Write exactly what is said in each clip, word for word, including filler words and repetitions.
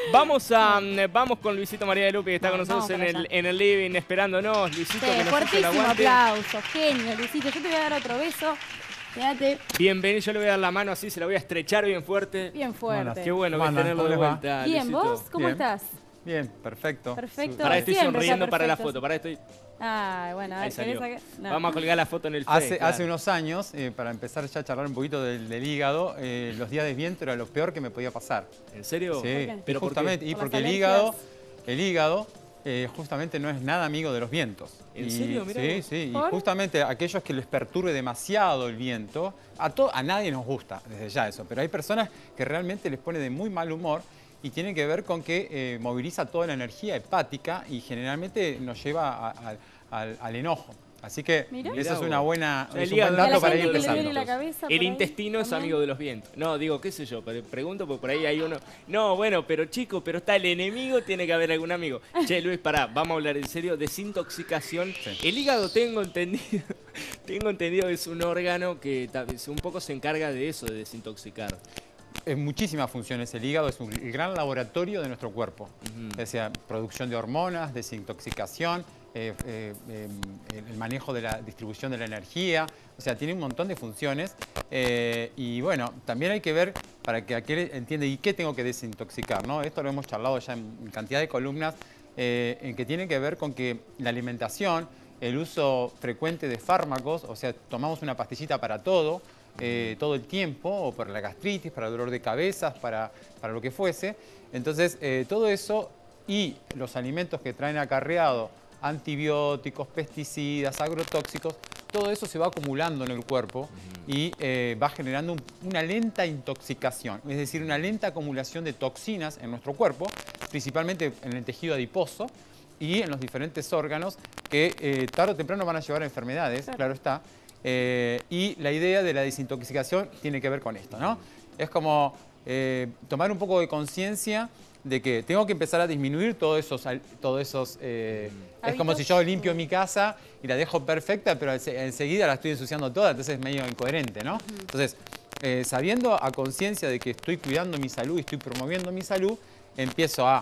Vamos a vamos con Luisito María de Lupi, que está con Vamos, nosotros en vamos para el, en el living esperándonos. Luisito, Sí, que nos hizo el fuertísimo aguante. aplauso, genio, Luisito. Yo te voy a dar otro beso. Quédate Bienvenido, yo le voy a dar la mano así, se la voy a estrechar bien fuerte. bien fuerte. Qué bueno ¿Cómo andan? tenerlo ¿Cómo de les va? vuelta, Bien, Luisito. ¿vos? ¿Cómo Bien. estás? Bien, perfecto. Perfecto. Pará, estoy Siempre está sonriendo para la perfecto. foto, pará, estoy... Ay, bueno, a Ahí ver, ¿querés salió. sacar? No. Vamos a colgar la foto en el Face, Hace, claro. hace unos años, eh, para empezar ya a charlar un poquito del, del hígado, eh, los días de viento era lo peor que me podía pasar. ¿En serio? Sí, qué? ¿Pero y por justamente, qué? y Por porque las el hígado, alergias. el hígado eh, justamente no es nada amigo de los vientos. ¿En Y- serio? Mirá Sí, vos. sí, y ¿Por? justamente aquellos que les perturbe demasiado el viento, a, to- a nadie nos gusta desde ya eso, pero hay personas que realmente les pone de muy mal humor y tiene que ver con que eh, moviliza toda la energía hepática y generalmente nos lleva a- a- al, al enojo. Así que Mirá. esa es una buena, El es un hígado buen Y a la dato para ir gente que le empezando. duele la cabeza por El ahí intestino es también. amigo de los vientos. No, digo, qué sé yo, pero pregunto porque por ahí hay uno... No, bueno, pero chico, pero está el enemigo, tiene que haber algún amigo. Che, Luis, pará, vamos a hablar en serio. Desintoxicación. Sí. El hígado, tengo entendido, tengo entendido que es un órgano que ta- un poco se encarga de eso, de desintoxicar. En muchísimas funciones el hígado es un el gran laboratorio de nuestro cuerpo. Ujú. O sea, producción de hormonas, desintoxicación, eh, eh, eh, el manejo de la distribución de la energía. O sea, tiene un montón de funciones. eh, y bueno, también hay que ver para que aquel entienda y qué tengo que desintoxicar, ¿no? Esto lo hemos charlado ya en cantidad de columnas, eh, en que tiene que ver con que la alimentación, el uso frecuente de fármacos, o sea, tomamos una pastillita para todo, eh, todo el tiempo, o para la gastritis, para el dolor de cabezas, para, para lo que fuese. Entonces, eh, todo eso y los alimentos que traen acarreado antibióticos, pesticidas, agrotóxicos, todo eso se va acumulando en el cuerpo y eh, va generando un- una lenta intoxicación, es decir, una lenta acumulación de toxinas en nuestro cuerpo, principalmente en el tejido adiposo y en los diferentes órganos que eh, tarde o temprano van a llevar a enfermedades, Claro. claro está. Eh, y la idea de la desintoxicación tiene que ver con esto, ¿no? Es como eh, tomar un poco de conciencia de que tengo que empezar a disminuir todos esos... al- Todos esos eh, es como si yo limpio mi casa y la dejo perfecta, pero ense- enseguida la estoy ensuciando toda, entonces es medio incoherente, ¿no? Entonces, eh, sabiendo a conciencia de que estoy cuidando mi salud y estoy promoviendo mi salud, empiezo a,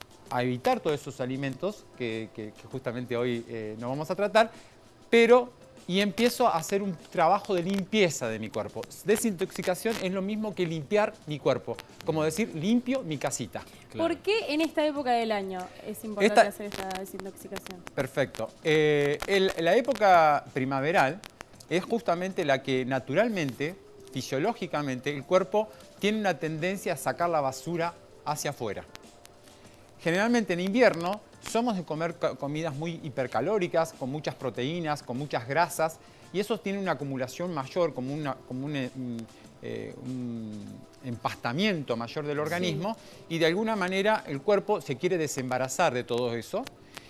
a evitar todos esos alimentos que, que- que justamente hoy eh, no vamos a tratar, pero... Y empiezo a hacer un trabajo de limpieza de mi cuerpo. Desintoxicación es lo mismo que limpiar mi cuerpo. Como decir, limpio mi casita. Claro. ¿Por qué en esta época del año es importante Esta- hacer esta desintoxicación? Perfecto. Eh, el- la época primaveral es justamente la que naturalmente, fisiológicamente, el cuerpo tiene una tendencia a sacar la basura hacia afuera. Generalmente en invierno somos de comer co- comidas muy hipercalóricas, con muchas proteínas, con muchas grasas, y eso tiene una acumulación mayor, como, una, como un, eh, un, eh, un empastamiento mayor del organismo, y de alguna manera el cuerpo se quiere desembarazar de todo eso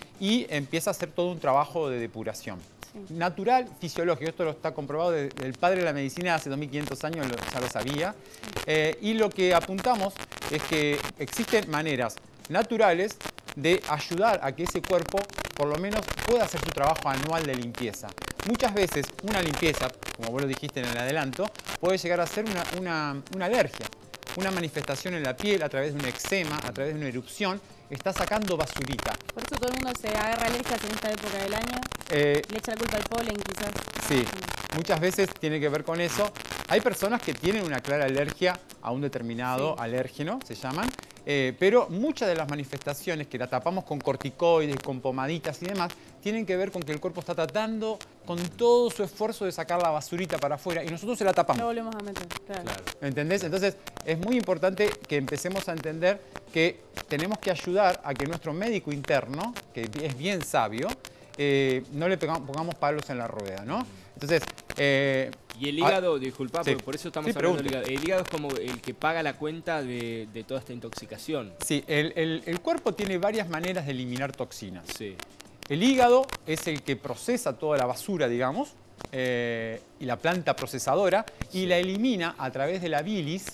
y empieza a hacer todo un trabajo de depuración. Sí. Natural, fisiológico, esto lo está comprobado desde el padre de la medicina hace dos mil quinientos años, lo- ya lo sabía, Eh, y lo que apuntamos es que existen maneras naturales de ayudar a que ese cuerpo por lo menos pueda hacer su trabajo anual de limpieza. Muchas veces una limpieza, como vos lo dijiste en el adelanto, puede llegar a ser una, una- una alergia, una manifestación en la piel a través de un eczema, a través de una erupción, está sacando basurita. Por eso todo el mundo se agarra alergias en esta época del año. Eh, Le echa la culpa al polen, quizás. Sí, muchas veces tiene que ver con eso. Hay personas que tienen una clara alergia a un determinado Sí. alérgeno, se llaman, eh, pero muchas de las manifestaciones que la tapamos con corticoides, con pomaditas y demás, tienen que ver con que el cuerpo está tratando con todo su esfuerzo de sacar la basurita para afuera y nosotros se la Lo tapamos. volvemos a meter, claro. Claro. ¿Entendés? Entonces es muy importante que empecemos a entender que tenemos que ayudar a que nuestro médico interno, que es bien sabio, eh, no le pegamos- pongamos palos en la rueda, ¿no? Entonces, eh, Y el hígado, disculpa, sí. porque por eso estamos Sí, hablando del pregunte. hígado. El hígado es como el que paga la cuenta de, de toda esta intoxicación. sí, el, el- el cuerpo tiene varias maneras de eliminar toxinas. Sí. El hígado es el que procesa toda la basura, digamos, eh, y la planta procesadora, y la elimina a través de la bilis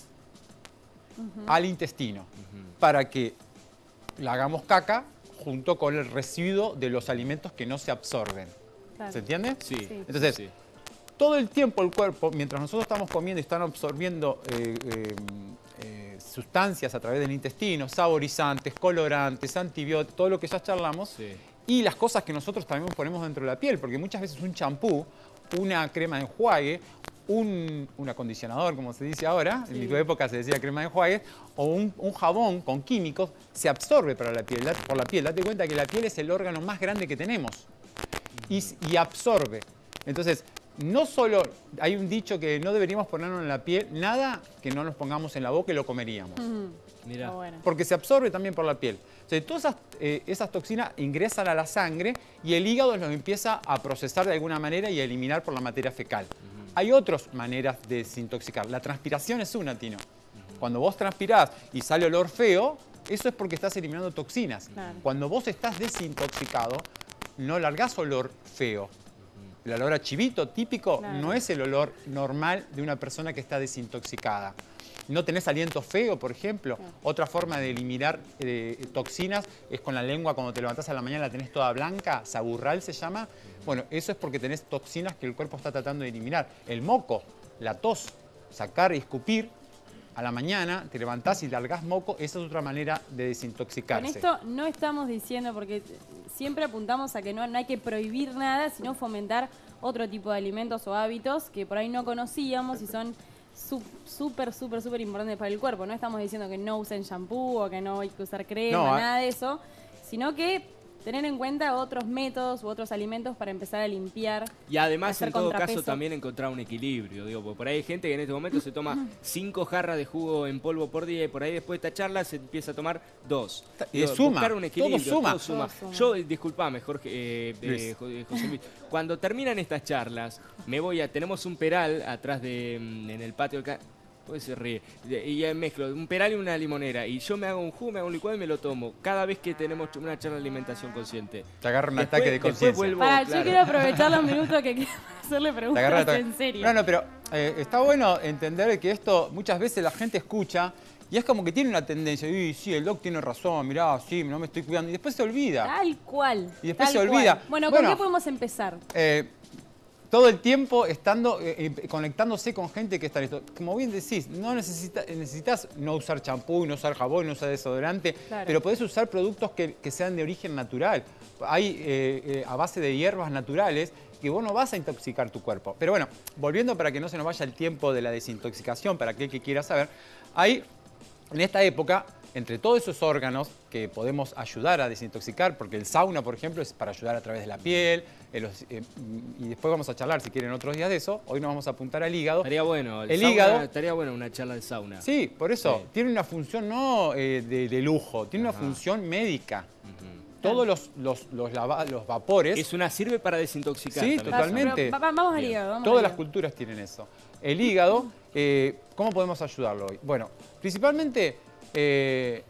al intestino, para que la hagamos caca junto con el residuo de los alimentos que no se absorben. Claro. ¿Se entiende? Sí. Sí. Entonces, sí. todo el tiempo el cuerpo, mientras nosotros estamos comiendo y están absorbiendo eh, eh, eh, sustancias a través del intestino, saborizantes, colorantes, antibióticos, todo lo que ya charlamos, Sí. y las cosas que nosotros también ponemos dentro de la piel, porque muchas veces un champú, una crema de enjuague, un, un acondicionador, como se dice ahora, Sí. en mi época se decía crema de enjuague, o un, un jabón con químicos, se absorbe para la piel, por la piel. Date cuenta que la piel es el órgano más grande que tenemos y, y absorbe. Entonces, no solo hay un dicho que no deberíamos ponernos en la piel, nada que no nos pongamos en la boca y lo comeríamos. Ujú. Mirá. Está bueno. Porque se absorbe también por la piel. Entonces, todas esas, eh, esas toxinas ingresan a la sangre y el hígado los empieza a procesar de alguna manera y a eliminar por la materia fecal. Uh-huh. Hay otras maneras de desintoxicar. La transpiración es una, Tino. Uh-huh. Cuando vos transpirás y sale olor feo, eso es porque estás eliminando toxinas. Claro. Cuando vos estás desintoxicado, no largás olor feo. El olor a chivito típico Claro. no es el olor normal de una persona que está desintoxicada. No tenés aliento feo, por ejemplo. Claro. Otra forma de eliminar eh, toxinas es con la lengua, cuando te levantás a la mañana la tenés toda blanca, saburral se llama. Bueno, eso es porque tenés toxinas que el cuerpo está tratando de eliminar. El moco, la tos, sacar y escupir a la mañana, te levantás y largás moco, esa es otra manera de desintoxicarse. Con esto no estamos diciendo, porque siempre apuntamos a que no, no hay que prohibir nada, sino fomentar otro tipo de alimentos o hábitos que por ahí no conocíamos y son su- súper, súper, súper importantes para el cuerpo. No estamos diciendo que no usen shampoo o que no hay que usar crema, No, nada de eso, sino que tener en cuenta otros métodos u otros alimentos para empezar a limpiar. Y además, hacer en todo contrapeso. caso, también encontrar un equilibrio. Digo, porque por ahí hay gente que en este momento se toma cinco jarras de jugo en polvo por día y por ahí después de esta charla se empieza a tomar dos. Y Digo, suma, buscar un equilibrio, todo suma. todo suma. Todo suma. Yo, eh, disculpame, Jorge, eh, eh, Luis. Jo- eh, José Luis, cuando terminan estas charlas, me voy a, tenemos un peral atrás de, mm, en el patio del ca- pues se ríe. De- Y ya mezclo un peral y una limonera. Y yo me hago un jugo, me hago un licuado y me lo tomo. Cada vez que tenemos una charla de alimentación consciente. Te agarra un Después- ataque de después conciencia. vuelvo- Para, claro. yo quiero aprovechar los minutos que quiero hacerle Te preguntas agarra el ataque. en serio. No, no, pero eh, está bueno entender que esto muchas veces la gente escucha y es como que tiene una tendencia. Y sí, el doc tiene razón, mirá, sí, no me estoy cuidando. Y después se olvida. Tal cual. Y después tal se olvida. cual. Bueno, ¿con Bueno. qué podemos empezar? Eh, todo el tiempo estando eh, eh, conectándose con gente que está en esto. Como bien decís, no necesita, necesitas no usar champú, no usar jabón, no usar desodorante, Claro. pero podés usar productos que, que sean de origen natural. Hay eh, eh, a base de hierbas naturales que vos no vas a intoxicar tu cuerpo. Pero bueno, volviendo para que no se nos vaya el tiempo de la desintoxicación, para aquel que quiera saber, hay en esta época, entre todos esos órganos que podemos ayudar a desintoxicar, porque el sauna, por ejemplo, es para ayudar a través de la piel, eh, los- eh, y después vamos a charlar, si quieren, otros días de eso. Hoy nos vamos a apuntar al hígado. Estaría bueno. El sauna- hígado- Estaría bueno una charla de sauna. Sí, por eso, Sí. tiene una función no eh, de, de lujo, tiene una Ajá. función médica. Ujú. Todos los, los, los, lava- los vapores, Es una sirve para desintoxicar. Sí, también. totalmente. Pero va- vamos al Bien. hígado. Vamos todas al las hígado. culturas tienen eso. El hígado, eh, ¿cómo podemos ayudarlo hoy? Bueno, principalmente eh,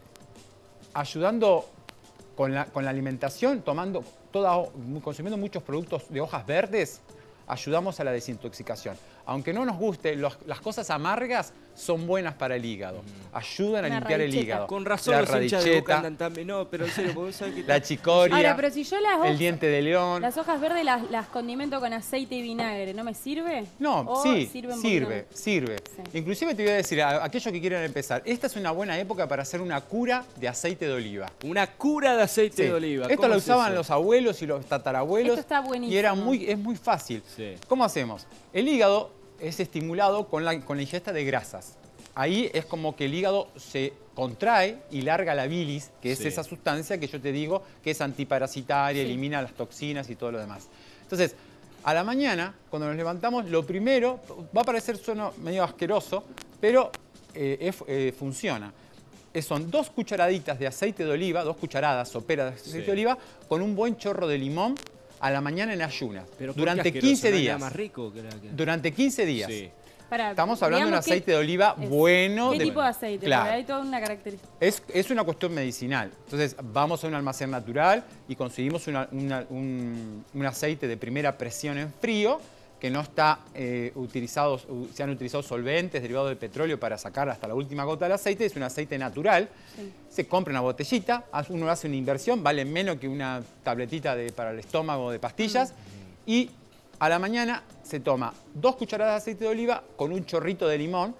ayudando con la, con la alimentación, tomando toda, consumiendo muchos productos de hojas verdes, ayudamos a la desintoxicación. Aunque no nos guste, los- las cosas amargas son buenas para el hígado. Ayudan a Una limpiar el radicheta. hígado. Con razón la los hinchas de Boca radicheta, andan también. No, pero en serio, porque vos sabés que... la chicoria, Ahora, pero si yo las el hojas, diente de león. las hojas verdes las, las condimento con aceite y vinagre, ¿no me sirve? No, ¿O sí, sirve un sirve, poquito? sirve. Sí. Inclusive te voy a decir, a aquellos que quieran empezar, esta es una buena época para hacer una cura de aceite de oliva. Una cura de aceite Sí. de oliva. Esto ¿Cómo lo es usaban eso? los abuelos y los tatarabuelos. Esto está buenísimo. Y era muy, es muy fácil. Sí. ¿Cómo hacemos? El hígado es estimulado con la, con la ingesta de grasas. Ahí es como que el hígado se contrae y larga la bilis, que es Sí. esa sustancia que yo te digo que es antiparasitaria, Sí. elimina las toxinas y todo lo demás. Entonces, a la mañana, cuando nos levantamos, lo primero, va a parecer sueno medio asqueroso, pero eh, es- eh, funciona. Eh, Son dos cucharaditas de aceite de oliva, dos cucharadas soperas de aceite Sí. de oliva, con un buen chorro de limón a la mañana en ayunas. Pero ¿por qué durante asqueroso? quince ¿No hay nada días. más rico que la que... Durante quince días. Sí. Pará, Estamos hablando de un digamos que aceite de oliva es- bueno. ¿Qué de- tipo de aceite? Claro. Porque hay toda una característica. Es, es una cuestión medicinal. Entonces, vamos a un almacén natural y conseguimos una- una- un, un aceite de primera presión en frío, que no está eh, utilizado, u- se han utilizado solventes derivados del petróleo para sacar hasta la última gota del aceite. Es un aceite natural. Sí. Se compra una botellita, haz- uno hace una inversión, vale menos que una tabletita de- para el estómago de pastillas. Y a la mañana se toma dos cucharadas de aceite de oliva con un chorrito de limón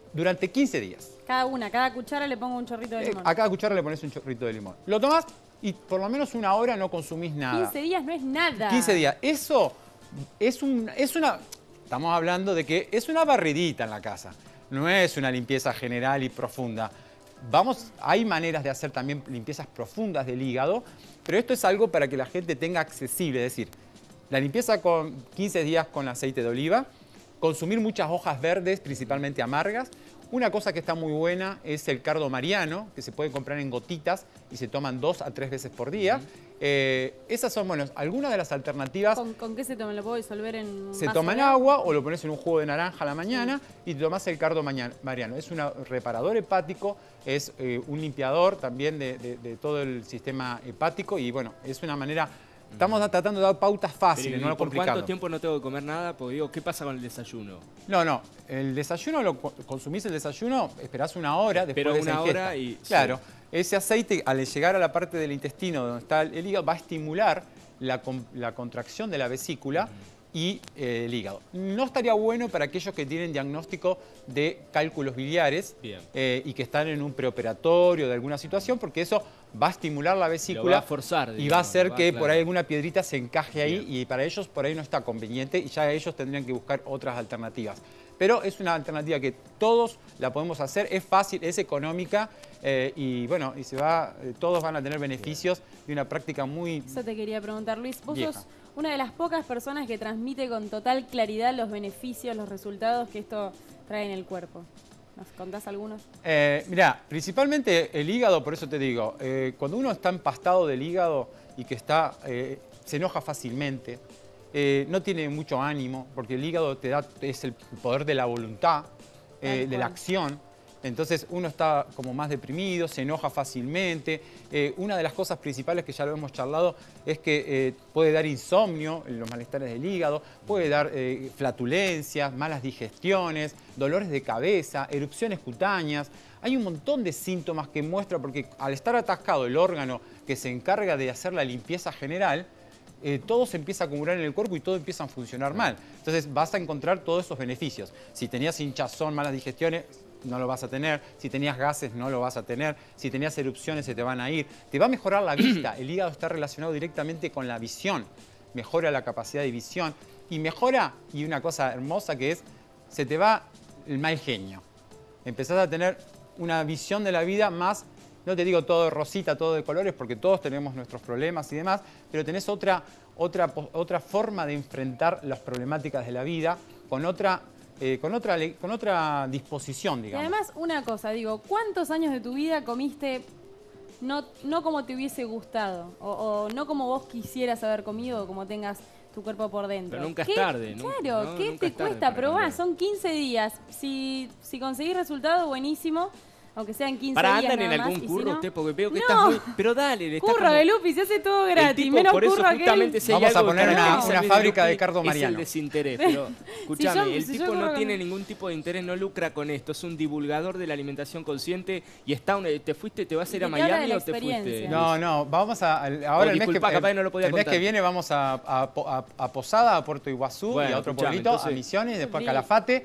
durante quince días. Cada una, cada cuchara le pongo un chorrito de Eh, limón. a cada cuchara le pones un chorrito de limón. Lo tomás y por lo menos una hora no consumís nada. quince días no es nada. quince días. Eso es, un, es una... Estamos hablando de que es una barridita en la casa. No es una limpieza general y profunda. Vamos, hay maneras de hacer también limpiezas profundas del hígado, pero esto es algo para que la gente tenga accesible. Es decir, la limpieza con quince días con aceite de oliva, consumir muchas hojas verdes, principalmente amargas. Una cosa que está muy buena es el cardo mariano, que se puede comprar en gotitas y se toman dos a tres veces por día. Uh-huh. eh, esas son, bueno, algunas de las alternativas. ¿Con, ¿Con qué se toma? ¿Lo puedo disolver en un Se vaso toma en de agua? agua o lo pones en un jugo de naranja a la mañana sí. y te tomas el cardo mariano. Es un reparador hepático, es eh, un limpiador también de, de, de todo el sistema hepático y, bueno, es una manera... Estamos tratando de dar pautas fáciles, Pero, no lo ¿por complicado. cuánto tiempo no tengo que comer nada? Porque digo, ¿qué pasa con el desayuno? No, no. El desayuno, lo consumís el desayuno, esperás una hora después Pero de esa una ingesta. hora y... Claro. Sí. Ese aceite, al llegar a la parte del intestino donde está el hígado, va a estimular la, la contracción de la vesícula uh-huh. y eh, el hígado. No estaría bueno para aquellos que tienen diagnóstico de cálculos biliares eh, y que están en un preoperatorio de alguna situación, porque eso va a estimular la vesícula. Lo va a forzar, digamos, y va a hacer va, que claro. por ahí alguna piedrita se encaje ahí. Bien. Y para ellos por ahí no está conveniente y ya ellos tendrían que buscar otras alternativas. Pero es una alternativa que todos la podemos hacer, es fácil, es económica eh, y bueno, y se va, eh, todos van a tener beneficios de una práctica muy... Eso te quería preguntar, Luis. Vos vieja. sos una de las pocas personas que transmite con total claridad los beneficios, los resultados que esto trae en el cuerpo. ¿Nos contás algunos? Eh, mirá, principalmente el hígado, por eso te digo, eh, cuando uno está empastado del hígado y que está, eh, se enoja fácilmente, eh, no tiene mucho ánimo, porque el hígado te da, es el poder de la voluntad, eh, de la acción. Entonces uno está como más deprimido, se enoja fácilmente. Eh, una de las cosas principales que ya lo hemos charlado es que eh, puede dar insomnio, los malestares del hígado, puede dar eh, flatulencias, malas digestiones, dolores de cabeza, erupciones cutáneas. Hay un montón de síntomas que muestra, porque al estar atascado el órgano que se encarga de hacer la limpieza general, Eh, todo se empieza a acumular en el cuerpo y todo empieza a funcionar mal. Entonces vas a encontrar todos esos beneficios. Si tenías hinchazón, malas digestiones, no lo vas a tener. Si tenías gases, no lo vas a tener. Si tenías erupciones, se te van a ir. Te va a mejorar la vista. El hígado está relacionado directamente con la visión. Mejora la capacidad de visión. Y mejora, y una cosa hermosa que es, se te va el mal genio. Empezás a tener una visión de la vida más... No te digo todo de rosita, todo de colores, porque todos tenemos nuestros problemas y demás, pero tenés otra, otra, otra forma de enfrentar las problemáticas de la vida con otra, eh, con otra, con otra disposición, digamos. Y además, una cosa, digo, ¿cuántos años de tu vida comiste no, no como te hubiese gustado? O, o no como vos quisieras haber comido, o como tengas tu cuerpo por dentro. Pero nunca ¿Qué, es tarde, ¿no? Claro, no, ¿qué nunca te es tarde cuesta para probar? cambiar. Son quince días. Si, si conseguís resultado, buenísimo. Aunque sean quince Para días andan en nada algún más, curro y si no, usted, porque veo que no. estás muy... Pero dale, le está Curro como... de Lupi, se hace todo El gratis, tipo, menos por eso curro que justamente él. si hay Vamos a algo poner que una- caracteriza una a fábrica Lupi, de cardo es mariano. el desinterés, pero escúchame, yo- el si tipo yo no corro tiene con- ningún tipo de interés, no lucra con esto, es un divulgador de la alimentación consciente y está un- te fuiste, te vas a ir a Y te habla de Miami la o te fuiste. experiencia. No, no, vamos a... al- Ahora Oh, el, mes que, disculpa, capaz que no lo podía el mes contar. que viene vamos a, a, a- a Posada, a Puerto Iguazú Bueno, y a otro escuchame, pueblito, entonces- a Misiones, después a Sí. Calafate.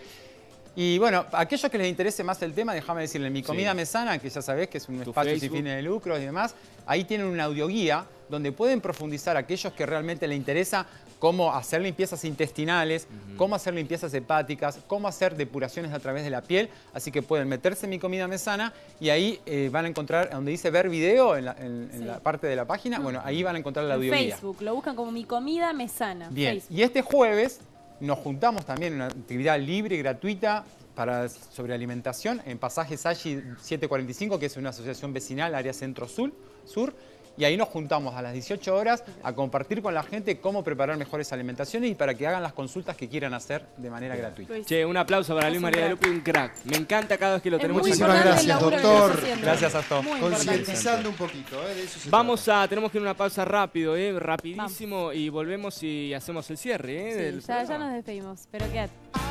Y bueno, a aquellos que les interese más el tema, déjame decirles, Mi Comida Sí. Mesana, que ya sabés que es un Tu espacio sin Facebook. fines de lucro y demás, ahí tienen una audioguía donde pueden profundizar aquellos que realmente les interesa cómo hacer limpiezas intestinales, uh-huh. cómo hacer limpiezas hepáticas, cómo hacer depuraciones a través de la piel. Así que pueden meterse en Mi Comida Mesana y ahí eh, van a encontrar, donde dice ver video, en la, en, en Sí. la parte de la página, bueno, ahí van a encontrar la En audioguía. Facebook, lo buscan como Mi Comida Mesana. Bien, Facebook. y este jueves nos juntamos también en una actividad libre y gratuita para, sobre alimentación en Pasaje Sachi setecientos cuarenta y cinco, que es una asociación vecinal, área centro-sur, sur, y ahí nos juntamos a las dieciocho horas a compartir con la gente cómo preparar mejores alimentaciones y para que hagan las consultas que quieran hacer de manera gratuita. Luis. Che, un aplauso para Es Luis un María de crack. Lupi, un crack. Me encanta cada vez que lo Es tenemos muy en Muchísimas importante gracias, el laburo que doctor. estás haciendo. Gracias a todos. Muy importante. Concientizando un poquito, ¿eh? De eso se Vamos trata. a, tenemos que ir a una pausa rápido, eh, rapidísimo, y volvemos y hacemos el cierre, eh, Sí, del ya, ya programa. nos despedimos, pero quédate.